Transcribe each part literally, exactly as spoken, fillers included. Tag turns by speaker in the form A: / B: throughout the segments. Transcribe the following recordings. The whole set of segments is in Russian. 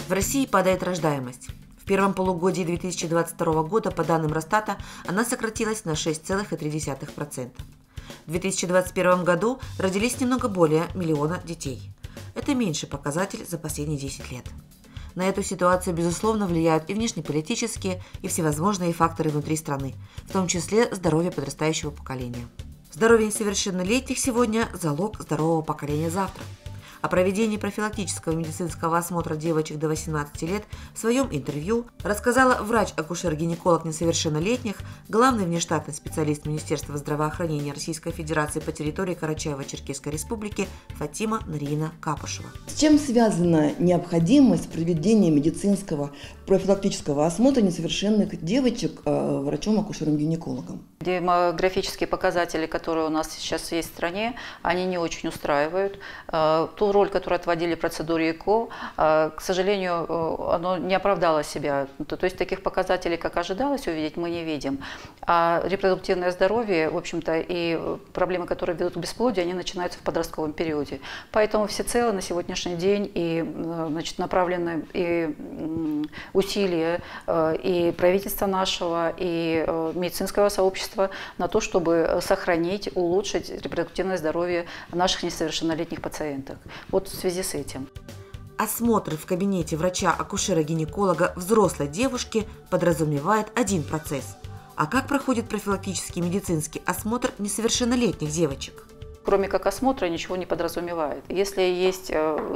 A: В России падает рождаемость. В первом полугодии две тысячи двадцать второго года, по данным Росстата, она сократилась на шесть целых три десятых процента. В две тысячи двадцать первом году родились немного более миллиона детей. Это меньший показатель за последние десять лет. На эту ситуацию, безусловно, влияют и внешнеполитические, и всевозможные факторы внутри страны, в том числе здоровье подрастающего поколения. Здоровье несовершеннолетних сегодня – залог здорового поколения завтра. О проведении профилактического медицинского осмотра девочек до восемнадцати лет в своем интервью рассказала врач-акушер-гинеколог несовершеннолетних, главный внештатный специалист Министерства здравоохранения Российской Федерации по территории Карачаево-Черкесской Республики Фатима Нуриевна Капушева.
B: С чем связана необходимость проведения медицинского профилактического осмотра несовершенных девочек врачом-акушером-гинекологом?
C: Демографические показатели, которые у нас сейчас есть в стране, они не очень устраивают. Ту роль, которую отводили процедуре ЭКО, к сожалению, оно не оправдало себя. То есть таких показателей, как ожидалось увидеть, мы не видим. А репродуктивное здоровье, в общем-то, и проблемы, которые ведут к бесплодию, они начинаются в подростковом периоде. Поэтому всецело на сегодняшний день и, значит, направлены и усилия и правительства нашего, и медицинского сообщества на то, чтобы сохранить, улучшить репродуктивное здоровье наших несовершеннолетних пациенток. Вот в связи с этим.
A: Осмотр в кабинете врача-акушера-гинеколога взрослой девушки подразумевает один процесс. А как проходит профилактический медицинский осмотр несовершеннолетних девочек?
C: Кроме как осмотра ничего не подразумевает. Если есть,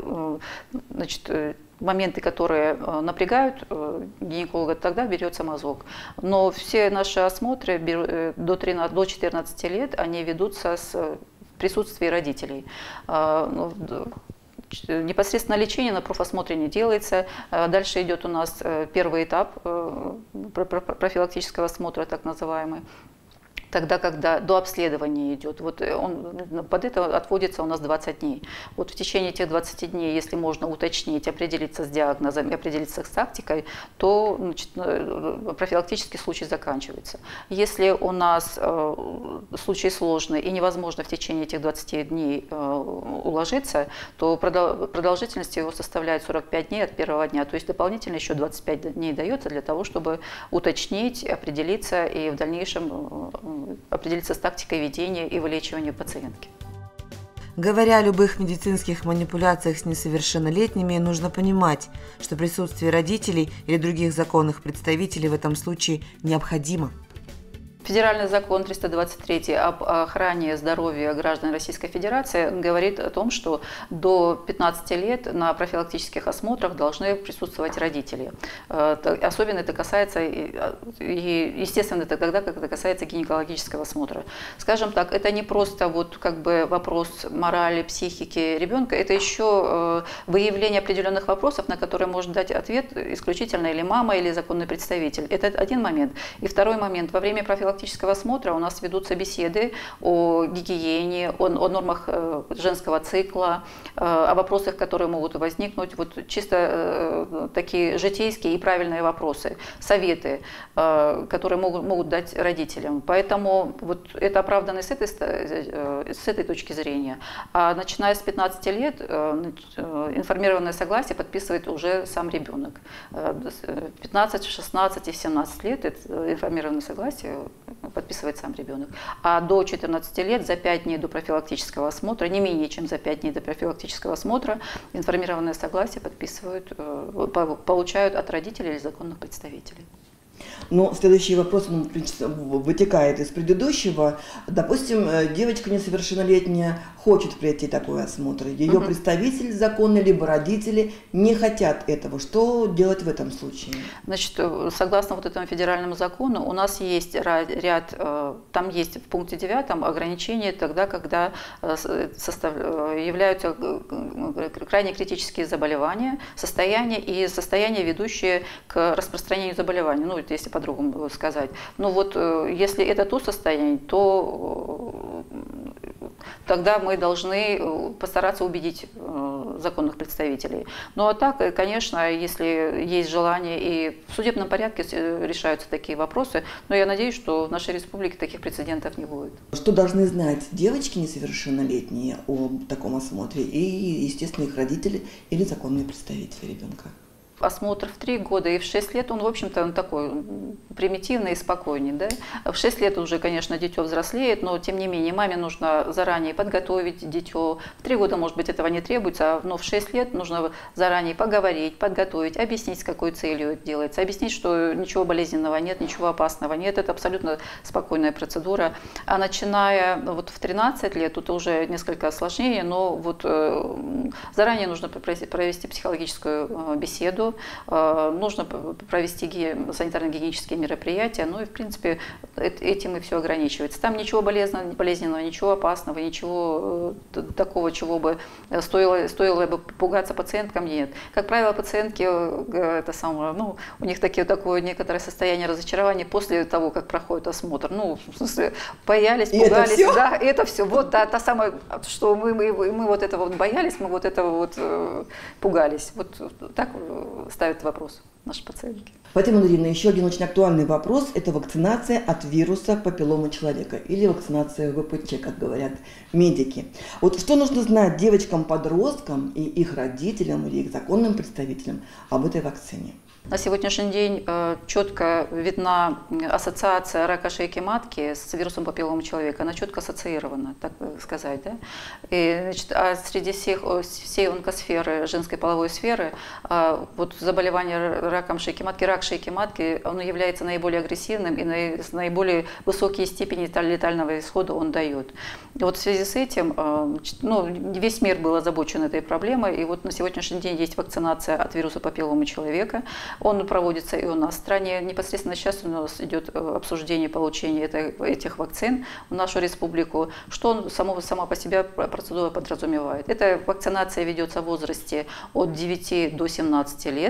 C: значит, моменты, которые напрягают гинеколога, тогда берется мазок. Но все наши осмотры до четырнадцати лет, они ведутся с присутствия родителей. Непосредственно лечение на профосмотре не делается. Дальше идет у нас первый этап профилактического осмотра, так называемый. Тогда, когда до обследования идет, вот он, под это отводится у нас двадцать дней. Вот в течение этих двадцати дней, если можно уточнить, определиться с диагнозом и определиться с тактикой, то, значит, профилактический случай заканчивается. Если у нас э, случай сложный и невозможно в течение этих двадцати дней э, уложиться, то продолжительность его составляет сорок пять дней от первого дня. То есть дополнительно еще двадцать пять дней дается для того, чтобы уточнить, определиться и в дальнейшем определиться с тактикой ведения и вылечивания пациентки.
A: Говоря о любых медицинских манипуляциях с несовершеннолетними, нужно понимать, что присутствие родителей или других законных представителей в этом случае необходимо.
C: Федеральный закон триста двадцать три об охране здоровья граждан Российской Федерации говорит о том, что до пятнадцати лет на профилактических осмотрах должны присутствовать родители. Особенно это касается, и, естественно, это тогда, как это касается гинекологического осмотра. Скажем так, это не просто вот как бы вопрос морали, психики ребенка, это еще выявление определенных вопросов, на которые может дать ответ исключительно или мама, или законный представитель. Это один момент. И второй момент. Во время профилактического осмотра у нас ведутся беседы о гигиене, о, о нормах женского цикла, о вопросах, которые могут возникнуть, вот чисто такие житейские и правильные вопросы, советы, которые могут, могут дать родителям. Поэтому вот это оправдано с этой, с этой точки зрения. А начиная с пятнадцати лет информированное согласие подписывает уже сам ребенок. пятнадцать, шестнадцать и семнадцать лет это информированное согласие подписывает сам ребенок. А до четырнадцати лет, за пять дней до профилактического осмотра, не менее чем за пять дней до профилактического осмотра, информированное согласие подписывают, получают от родителей или законных представителей.
B: Но следующий вопрос вытекает из предыдущего. Допустим, девочка несовершеннолетняя хочет пройти такой осмотр. Ее угу. представитель законный, либо родители не хотят этого. Что делать в этом случае?
C: Значит, согласно вот этому федеральному закону, у нас есть ряд, там есть в пункте девятом ограничения тогда, когда состав, являются крайне критические заболевания, состояния и состояния, ведущие к распространению заболеваний. Ну, если по-другому сказать. Но вот если это то состояние, то тогда мы должны постараться убедить законных представителей. Ну а так, конечно, если есть желание, и в судебном порядке решаются такие вопросы, но я надеюсь, что в нашей республике таких прецедентов не будет.
B: Что должны знать девочки несовершеннолетние о таком осмотре и, естественно, их родители или законные представители ребенка?
C: Осмотр в три года и в шесть лет, он, в общем-то, он такой примитивный и спокойный. Да? В шесть лет уже, конечно, дитё взрослеет, но, тем не менее, маме нужно заранее подготовить дитё. В три года, может быть, этого не требуется, но в шесть лет нужно заранее поговорить, подготовить, объяснить, с какой целью это делается, объяснить, что ничего болезненного нет, ничего опасного нет, это абсолютно спокойная процедура. А начиная вот в тринадцать лет, тут уже несколько сложнее, но вот заранее нужно провести психологическую беседу, нужно провести санитарно-гигиенические мероприятия, ну и, в принципе, этим и все ограничивается. Там ничего болезненного, болезненного ничего опасного, ничего такого, чего бы стоило, стоило бы пугаться пациенткам, нет. Как правило, пациентки, это самое, ну, у них такие, такое некоторое состояние разочарования после того, как проходит осмотр. Ну, в смысле, боялись, пугались. Это да, это все. Вот та, та самая, что мы, мы, мы вот этого вот боялись, мы вот этого вот э, пугались. Вот так ставят вопрос наши пациентки.
B: Фатима Нуриевна, еще один очень актуальный вопрос – это вакцинация от вируса папилломы человека или вакцинация вэ пэ че, как говорят медики. Вот что нужно знать девочкам-подросткам и их родителям или их законным представителям об этой вакцине?
C: На сегодняшний день э, четко видна ассоциация рака шейки матки с вирусом папилломы человека. Она четко ассоциирована, так сказать. Да? И, значит, а среди всех, всей онкосферы, женской половой сферы, э, вот заболевание раком шейки матки, рак шейки матки, он является наиболее агрессивным и на, с наиболее высокие степени летального исхода он дает. И вот в связи с этим э, ну, весь мир был озабочен этой проблемой. И вот на сегодняшний день есть вакцинация от вируса папилломы человека. Он проводится и у нас в стране. Непосредственно сейчас у нас идет обсуждение получения этой, этих вакцин в нашу республику. Что он само, сама по себе процедура подразумевает? Эта вакцинация ведется в возрасте от девяти до семнадцати лет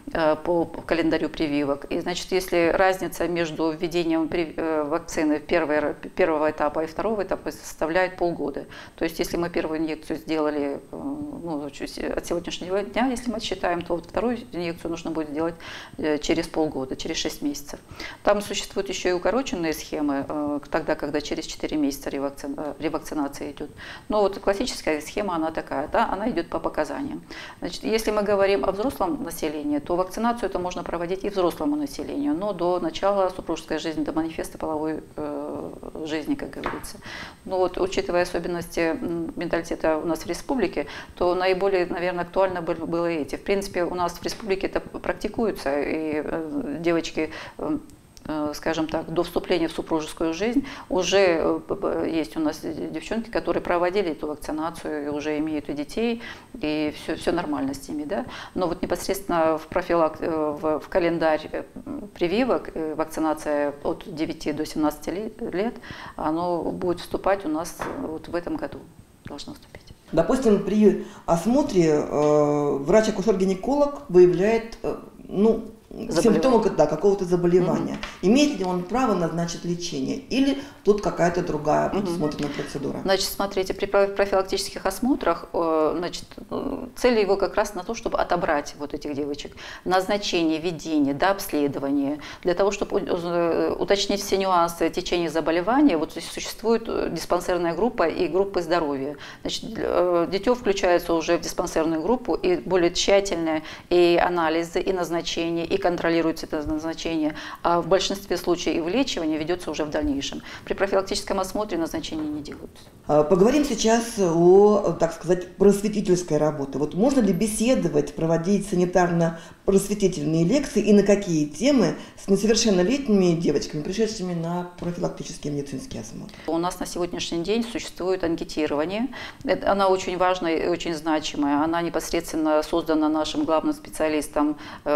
C: по календарю прививок. И, значит, если разница между введением вакцины первого, первого этапа и второго этапа составляет полгода. То есть, если мы первую инъекцию сделали ну, от сегодняшнего дня, если мы считаем, то вот вторую инъекцию нужно будет сделать через полгода, через шесть месяцев. Там существуют еще и укороченные схемы, тогда, когда через четыре месяца ревакцина, ревакцинация идет. Но вот классическая схема, она такая, да, она идет по показаниям. Значит, если мы говорим о взрослом населении, то вакцинацию это можно проводить и взрослому населению, но до начала супружеской жизни, до манифеста половой э, жизни, как говорится. Но вот, учитывая особенности менталитета у нас в республике, то наиболее, наверное, актуально было эти. В принципе, у нас в республике это практикуется, и э, девочки, э, скажем так, до вступления в супружескую жизнь уже есть у нас девчонки, которые проводили эту вакцинацию и уже имеют и детей, и все, все нормально с ними, да. Но вот непосредственно в профилак, в, в календарь прививок вакцинация от девяти до семнадцати лет, оно будет вступать у нас вот в этом году, должно вступить.
B: Допустим, при осмотре э, врач-акушер-гинеколог выявляет, э, ну, симптомы да, какого-то заболевания. Mm-hmm. Имеет ли он право назначить лечение? Или тут какая-то другая предусмотренная mm-hmm. процедура?
C: Значит, смотрите, при профилактических осмотрах значит, цель его как раз на то, чтобы отобрать вот этих девочек. Назначение, введение, до обследования. Для того, чтобы уточнить все нюансы течения заболевания, вот существует диспансерная группа и группы здоровья. Значит, дитё включается уже в диспансерную группу, и более тщательные и анализы, и назначения, и контролируется это назначение, а в большинстве случаев и вылечивание ведется уже в дальнейшем. При профилактическом осмотре назначения не делаются.
B: Поговорим сейчас о, так сказать, просветительской работе. Вот можно ли беседовать, проводить санитарно-просветительные лекции и на какие темы с несовершеннолетними девочками, пришедшими на профилактический медицинский осмотр?
C: У нас на сегодняшний день существует анкетирование. Она очень важная и очень значимая. Она непосредственно создана нашим главным специалистом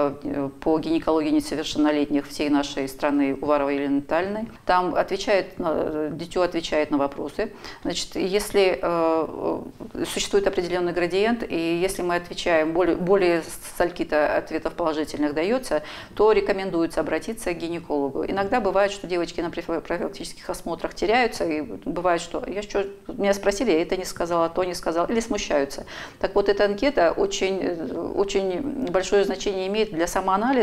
C: по гинекологии несовершеннолетних всей нашей страны Уваровой Еленой Витальевной. Там отвечает, дитё отвечает на вопросы. Значит, если э, существует определенный градиент, и если мы отвечаем, более, более стольки-то ответов положительных дается, то рекомендуется обратиться к гинекологу. Иногда бывает, что девочки на профилактических осмотрах теряются, и бывает, что я что, меня спросили, я это не сказала, то не сказала, или смущаются. Так вот, эта анкета очень, очень большое значение имеет для самоанализа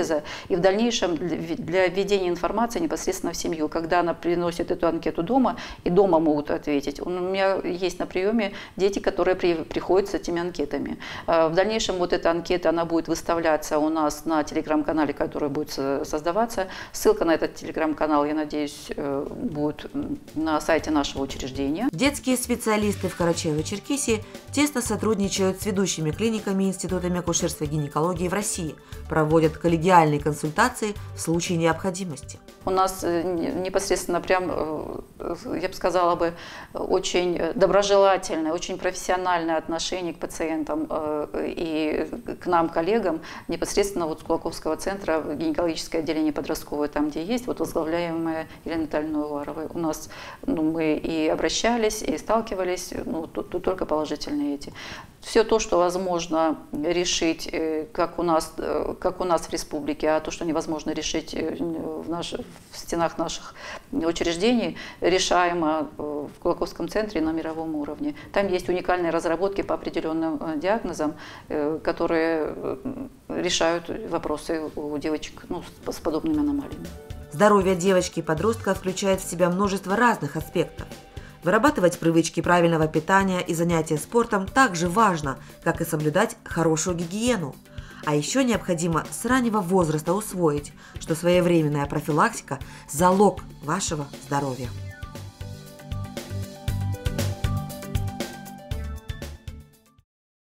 C: анализа и в дальнейшем для введения информации непосредственно в семью, когда она приносит эту анкету дома, и дома могут ответить. У меня есть на приеме дети, которые при, приходят с этими анкетами. В дальнейшем вот эта анкета, она будет выставляться у нас на телеграм-канале, который будет создаваться. Ссылка на этот телеграм-канал, я надеюсь, будет на сайте нашего учреждения.
A: Детские специалисты в Карачаево-Черкесии тесно сотрудничают с ведущими клиниками и институтами акушерства и гинекологии в России, проводят коллегиальные консультации в случае необходимости.
C: У нас непосредственно прям, я бы сказала бы, очень доброжелательное, очень профессиональное отношение к пациентам и к нам, коллегам, непосредственно вот с Кулаковского центра, гинекологическое отделение подростковое, там, где есть, вот возглавляемая Еленой Витальевной Уваровой. У нас, ну, мы и обращались, и сталкивались, ну, тут, тут только положительные эти. Все то, что возможно решить, как у нас, как у нас в республике, а то, что невозможно решить в, наш, в стенах наших учреждений, решаемо в Кулаковском центре на мировом уровне. Там есть уникальные разработки по определенным диагнозам, которые решают вопросы у девочек, ну, с подобными аномалиями.
A: Здоровье девочки и подростка включает в себя множество разных аспектов. Вырабатывать привычки правильного питания и занятия спортом так же важно, как и соблюдать хорошую гигиену. А еще необходимо с раннего возраста усвоить, что своевременная профилактика – залог вашего здоровья.